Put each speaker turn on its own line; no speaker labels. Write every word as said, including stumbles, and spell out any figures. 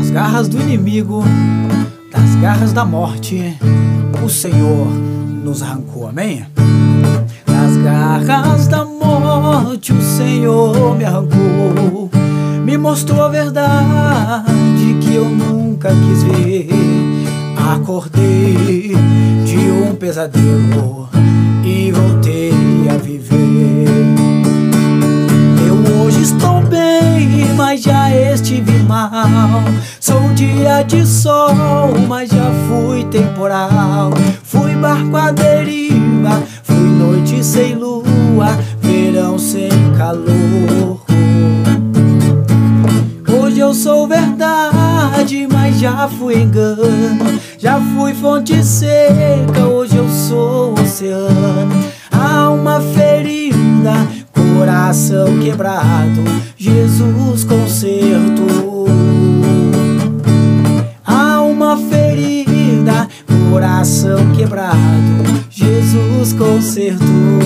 Das garras do inimigo, das garras da morte, o Senhor nos arrancou, amém? Das garras da morte o Senhor me arrancou, me mostrou a verdade que eu nunca quis ver. Acordei de um pesadelo e voltei a viver. Eu hoje estou bem, mas já estive mal. Sou dia de sol, mas já fui temporal. Fui barco à deriva, fui noite sem lua, verão sem calor. Hoje eu sou verdade, mas já fui engano. Já fui fonte seca, hoje eu sou oceano. Alma ferida, coração quebrado, Jesus consertou. Alma ferida, coração quebrado, Jesus consertou.